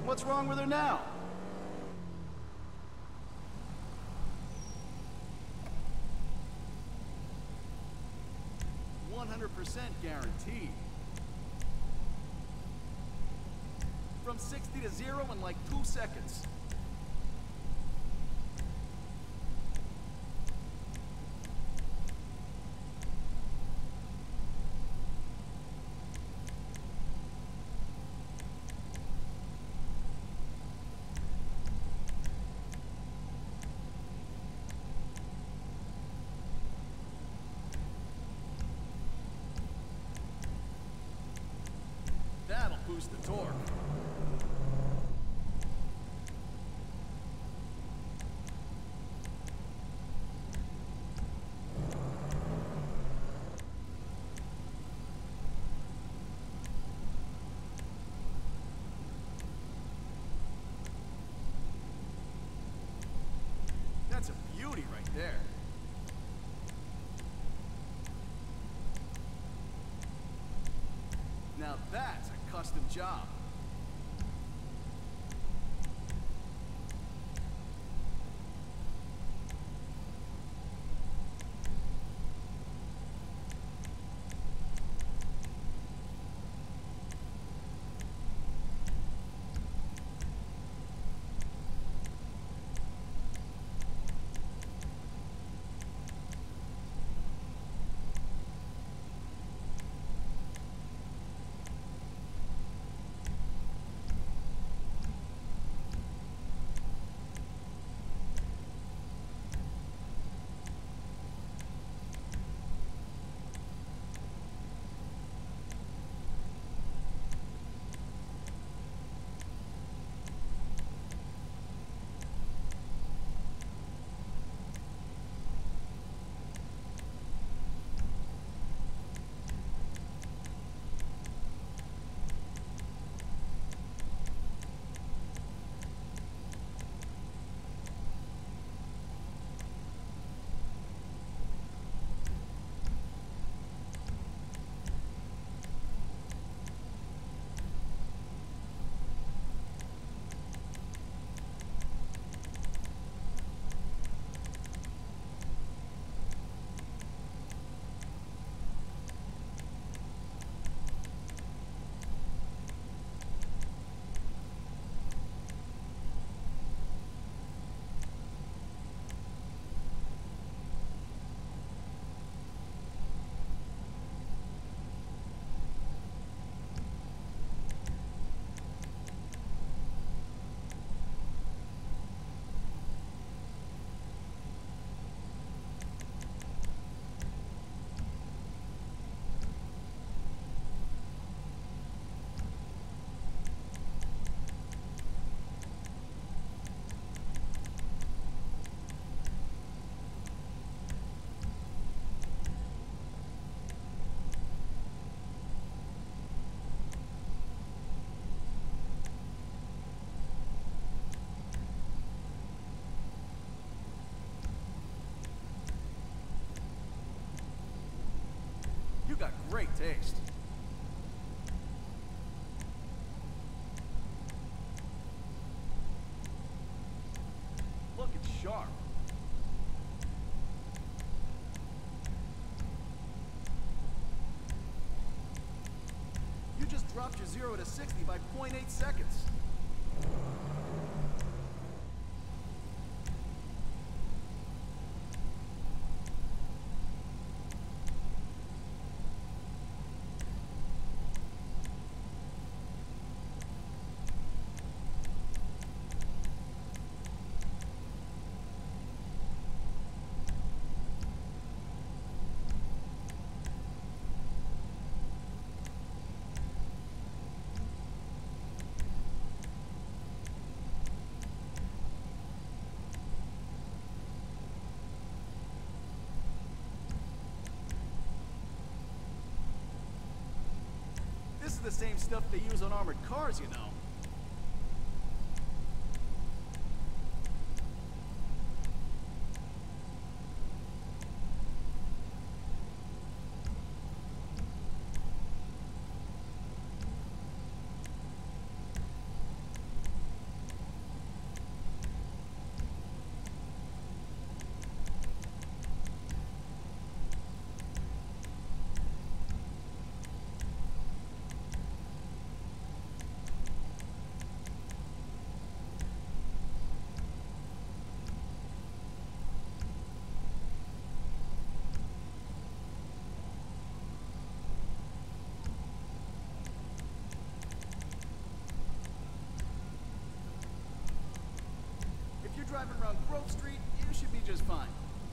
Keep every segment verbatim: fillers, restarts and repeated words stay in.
What's wrong with her now? one hundred percent guaranteed. From sixty to zero in like two seconds. That'll boost the torque. That's a beauty right there. Now that's a custom job. You got great taste. Look, it's sharp. You just dropped your zero to sixty by zero point eight seconds. This is the same stuff they use on armored cars, you know. driving around Grove Street, you should be just fine.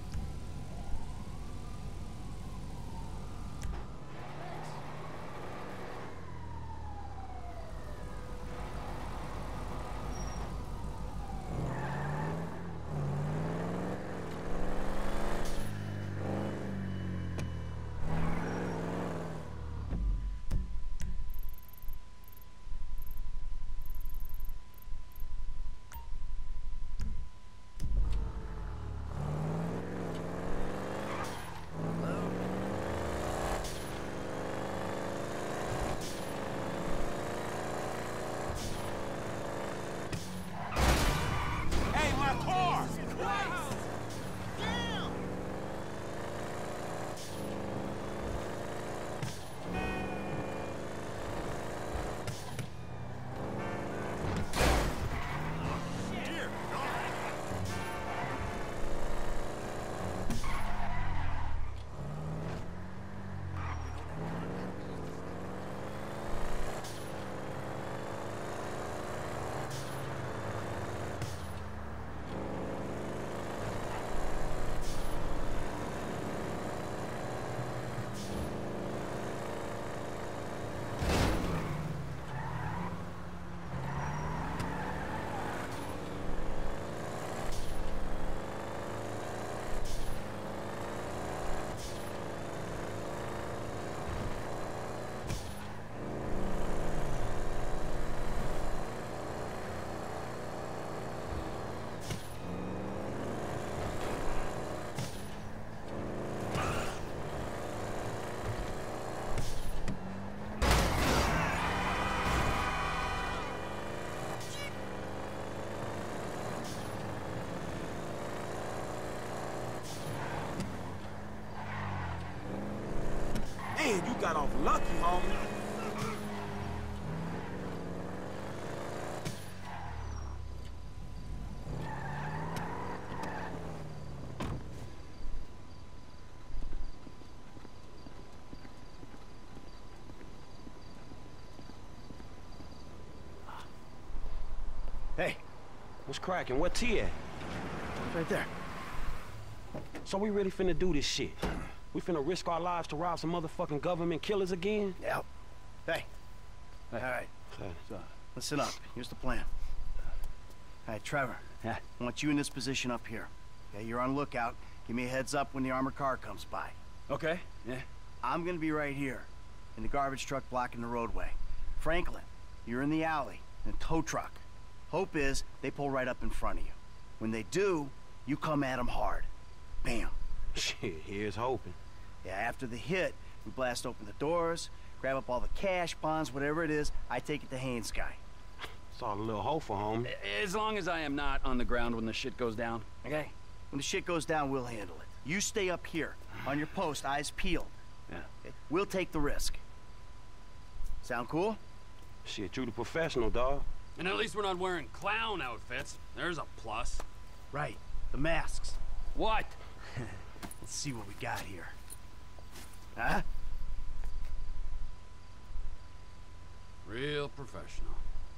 Man, you got off lucky, homie. Hey. What's cracking? What T at? Right there. So we really finna do this shit? We finna risk our lives to rob some motherfucking government killers again? Yep. Hey. All right. Okay. So, listen up. Here's the plan. All right, Trevor. Yeah. I want you in this position up here. Okay, you're on lookout. Give me a heads up when the armored car comes by. Okay. Yeah. I'm gonna be right here, in the garbage truck blocking the roadway. Franklin, you're in the alley, in a tow truck. Hope is they pull right up in front of you. When they do, you come at them hard. Bam. Shit, here's hoping. Yeah, after the hit, we blast open the doors, grab up all the cash, bonds, whatever it is, I take it to Haynes guy. It's all a little hopeful, homie. As long as I am not on the ground when the shit goes down. Okay? When the shit goes down, we'll handle it. You stay up here, on your post, eyes peeled. Yeah. Okay? We'll take the risk. Sound cool? Shit, you the professional, dawg. And at least we're not wearing clown outfits. There's a plus. Right. The masks. What? Let's see what we got here. Huh? Real professional.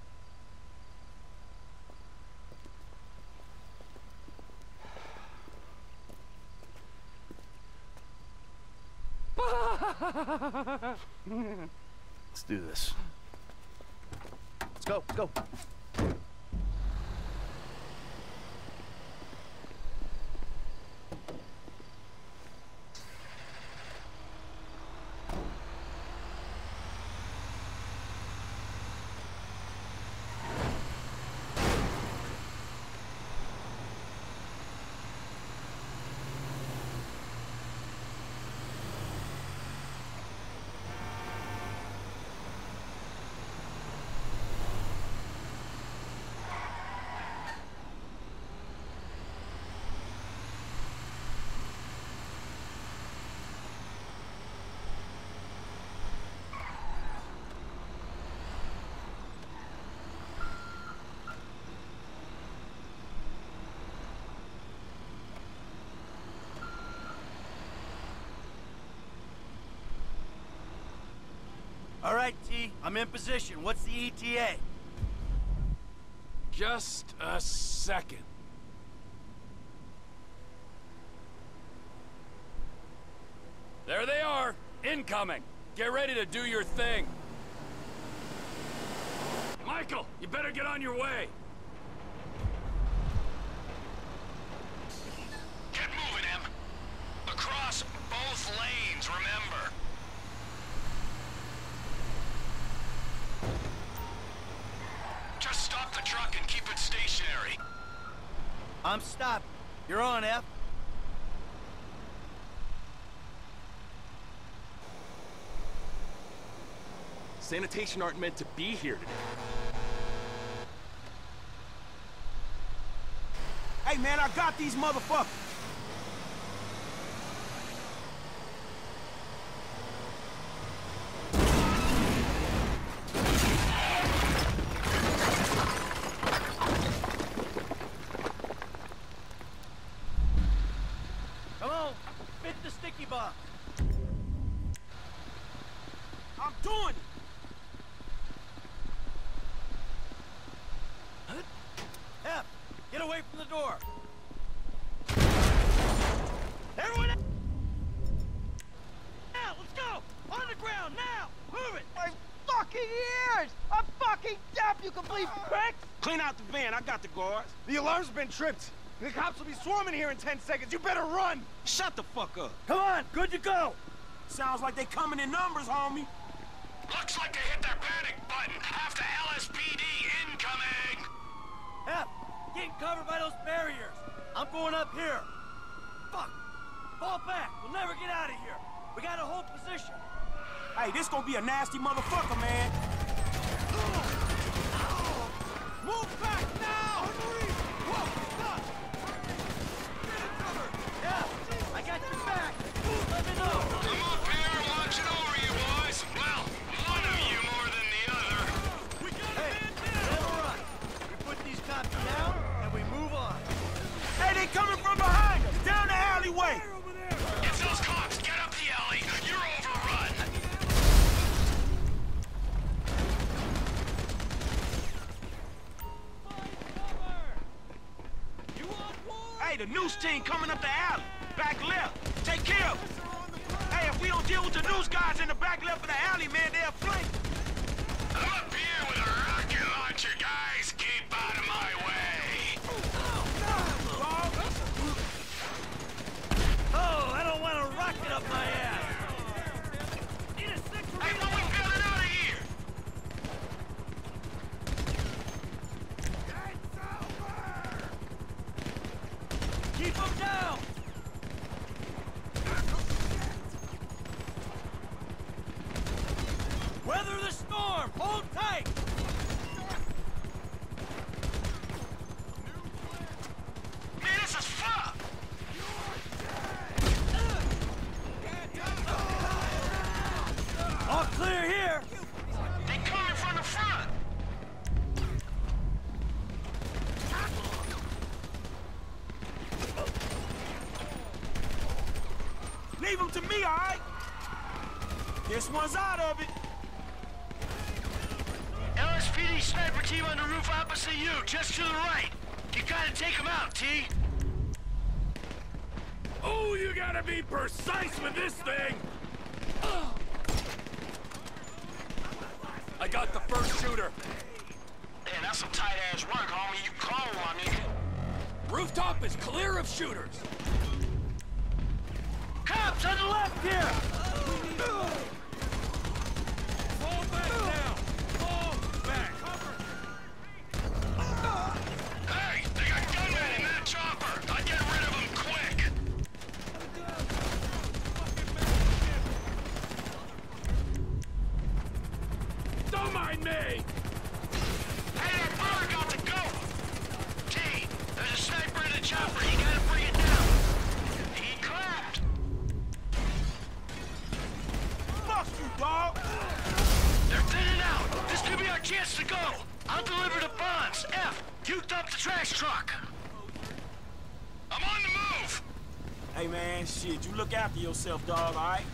Let's do this. Let's go, let's go. All right, T, I'm in position. What's the E T A? Just a second. There they are, incoming. Get ready to do your thing. Michael, you better get on your way. Get moving, Em. Across both lanes, remember. Just stop the truck and keep it stationary. I'm stopped. You're on, F. Sanitation aren't meant to be here today. Hey, man, I got these motherfuckers. Come on, fit the sticky box. I'm doing it. F, get away from the door. Everyone out! Now, let's go! On the ground, now! Move it! My fucking ears! I'm fucking deaf, you complete prick! Clean out the van. I got the guards. The alarm's been tripped. The cops will be swarming here in ten seconds. You better run! Shut the fuck up. Come on, good to go! Sounds like they coming in numbers, homie. Looks like they hit their panic button. After L S P D incoming! F, getting covered by those barriers. I'm going up here. Fuck! Fall back. We'll never get out of here. We gotta hold position. Hey, this gonna be a nasty motherfucker, man. Move back now! Whoa, stop! F, I got your back. Let me know. I'm up here watching over you boys. Well, one of you more than the other. Hey, never run. We put these cops down, and we move on. Hey, they coming from behind us. Down the alleyway. It's those cops. Get up the alley. You're overrun. Hey, the news team coming up the alley. Back left. Take care of it. Hey, if we don't deal with the news guys in the back left of the alley, man, they'll flank. I'm up here with a rocket launcher, guys. Keep out of my way. Oh, I don't want a rocket up my ass. Need a six for Hey, when we peeling out of here? Keep them down. Weather the storm. Hold tight. Man, this is fun. All clear here. They coming from the front. Leave them to me, all right? This one's out of it. L S P D sniper team on the roof opposite you, just to the right. You gotta take them out, T. Oh, you gotta be precise with this thing! I got the first shooter. Man, that's some tight-ass work, homie. You call on me. Rooftop is clear of shooters. Cops on the left here. Fall back now. Fall back. Hey, they got gunmen in that chopper. I'll get rid of them quick. Don't mind me. Hey, that bird got to go. T, there's a sniper in the chopper. You gotta bring it down. He clapped. Fuck you, dog. They're thinning out. This could be our chance to go. I'll deliver the bonds. F, you dump the trash truck. I'm on the move. Hey, man, shit, you look after yourself, dog, all right?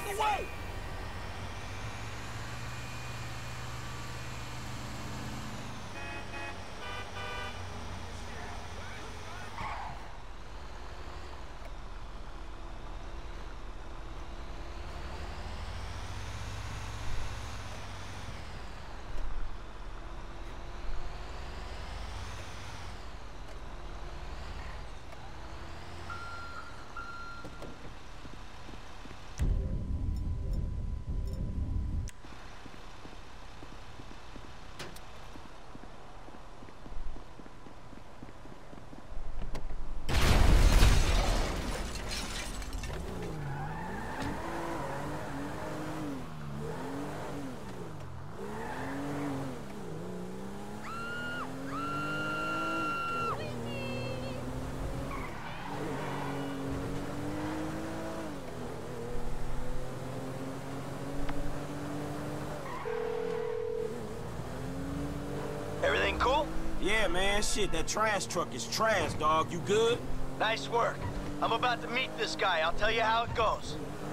the way! Everything cool? Yeah, man, shit, that trash truck is trash, dog. You good? Nice work. I'm about to meet this guy. I'll tell you how it goes.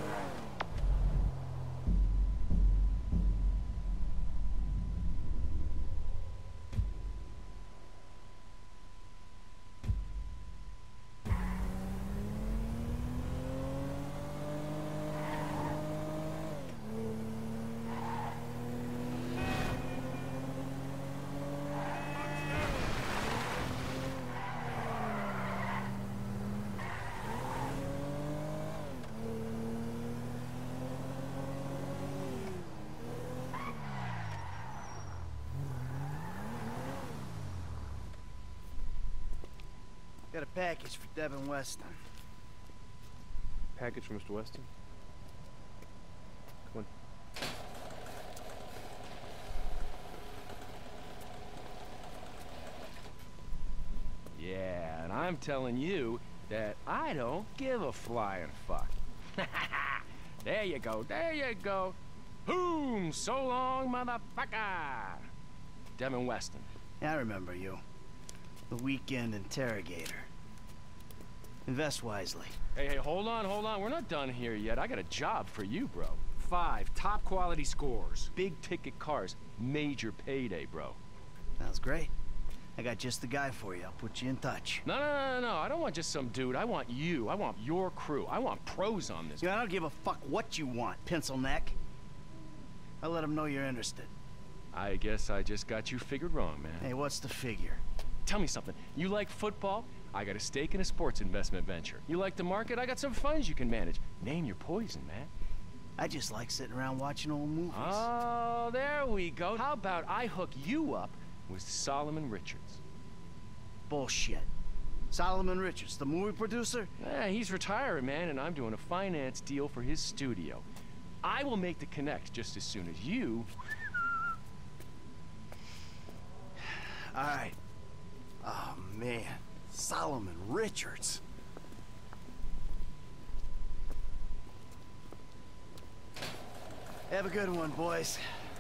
Got a package for Devin Weston. Package from Mister Weston? Come on. Yeah, and I'm telling you that I don't give a flying fuck. There you go, there you go. Boom! So long, motherfucker! Devin Weston. Yeah, I remember you. The weekend interrogator. Invest wisely. Hey, hey, hold on, hold on. We're not done here yet. I got a job for you, bro. Five top quality scores. Big ticket cars. Major payday, bro. Sounds great. I got just the guy for you. I'll put you in touch. No, no, no, no, no. I don't want just some dude. I want you. I want your crew. I want pros on this. Yeah, I don't give a fuck what you want, pencil neck. I'll let them know you're interested. I guess I just got you figured wrong, man. Hey, what's the figure? Tell me something. You like football? I got a stake in a sports investment venture. You like the market? I got some funds you can manage. Name your poison, man. I just like sitting around watching old movies. Oh, there we go. How about I hook you up with Solomon Richards? Bullshit. Solomon Richards, the movie producer? Yeah, he's retiring, man, and I'm doing a finance deal for his studio. I will make the connect just as soon as you... All right. Oh, man. Solomon Richards. Have a good one, boys.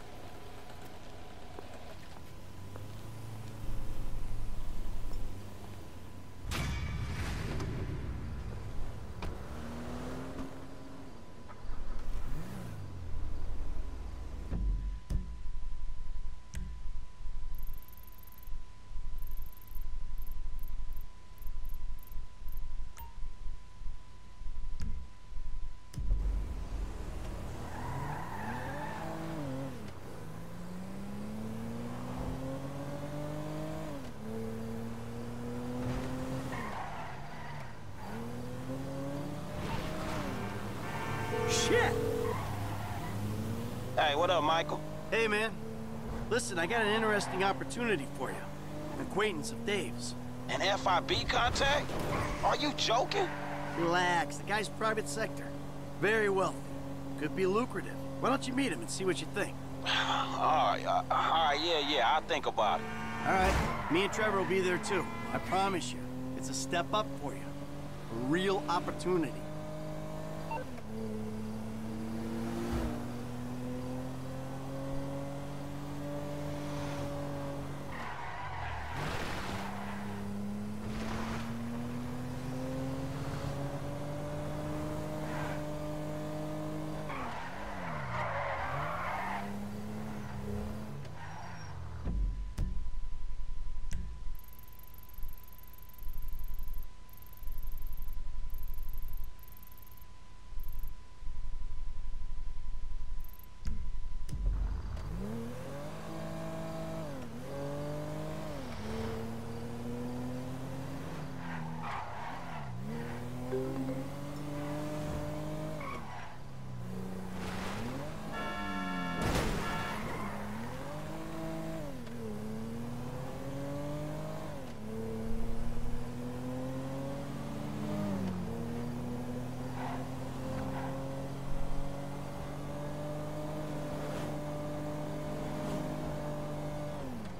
Shit! Hey, what up, Michael? Hey, man. Listen, I got an interesting opportunity for you. An acquaintance of Dave's. An F I B contact? Are you joking? Relax. The guy's private sector. Very wealthy. Could be lucrative. Why don't you meet him and see what you think? all right, uh, all right, yeah, yeah, I'll think about it. All right. Me and Trevor will be there, too. I promise you. It's a step up for you. A real opportunity.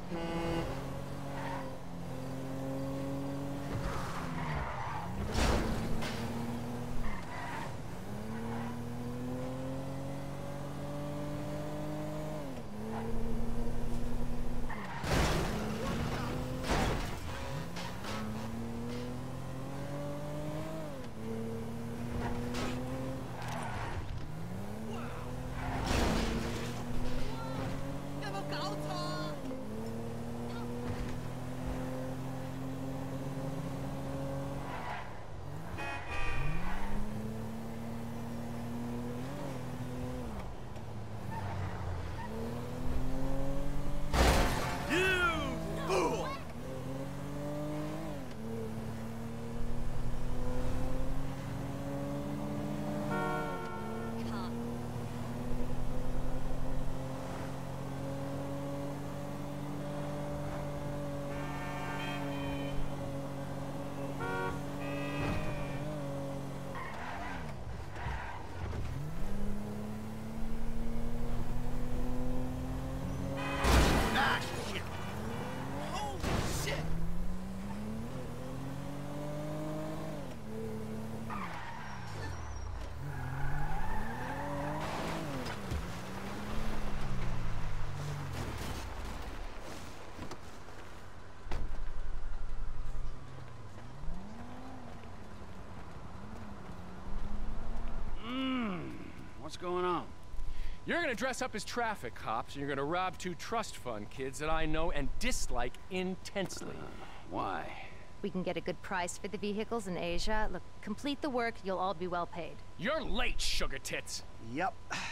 What's going on? You're gonna dress up as traffic cops, and you're gonna rob two trust fund kids that I know and dislike intensely. Uh, why? We can get a good price for the vehicles in Asia. Look, complete the work, you'll all be well paid. You're late, sugar tits. Yep.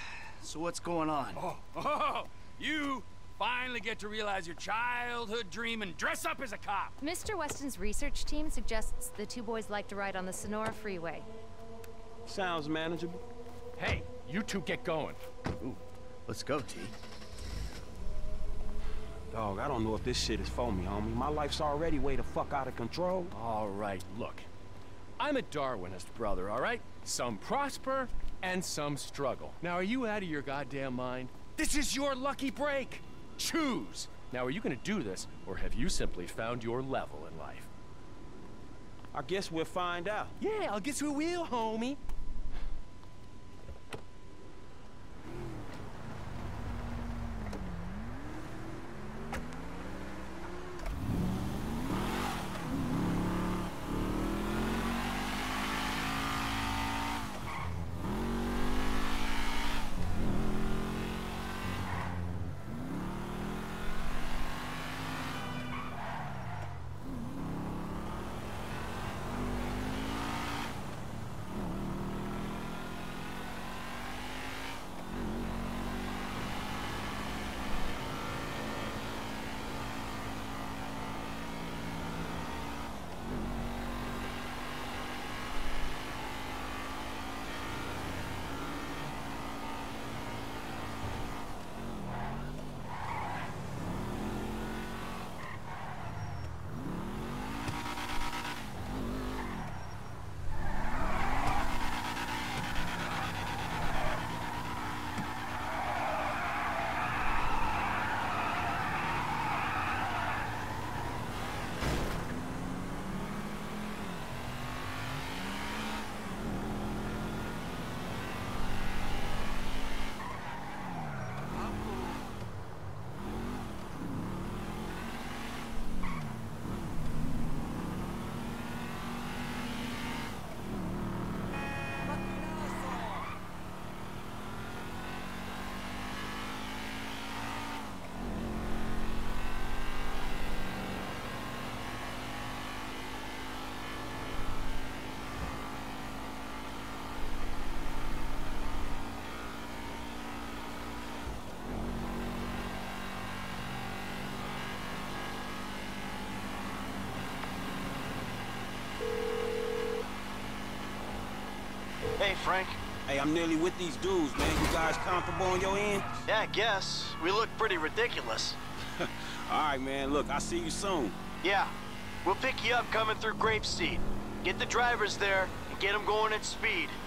So what's going on? Oh, oh, you finally get to realize your childhood dream and dress up as a cop. Mister Weston's research team suggests the two boys like to ride on the Sonora Freeway. Sounds manageable. Hey, you two get going. Ooh, let's go, T. Dog, I don't know if this shit is for me, homie. My life's already way the fuck out of control. All right, look. I'm a Darwinist, brother, all right? Some prosper and some struggle. Now, are you out of your goddamn mind? This is your lucky break. Choose. Now, are you gonna do this, or have you simply found your level in life? I guess we'll find out. Yeah, I guess we will, homie. Hey, Frank. Hey, I'm nearly with these dudes, man. You guys comfortable on your end? Yeah, I guess. We look pretty ridiculous. All right, man. Look, I'll see you soon. Yeah. We'll pick you up coming through Grapeseed. Get the drivers there and get them going at speed.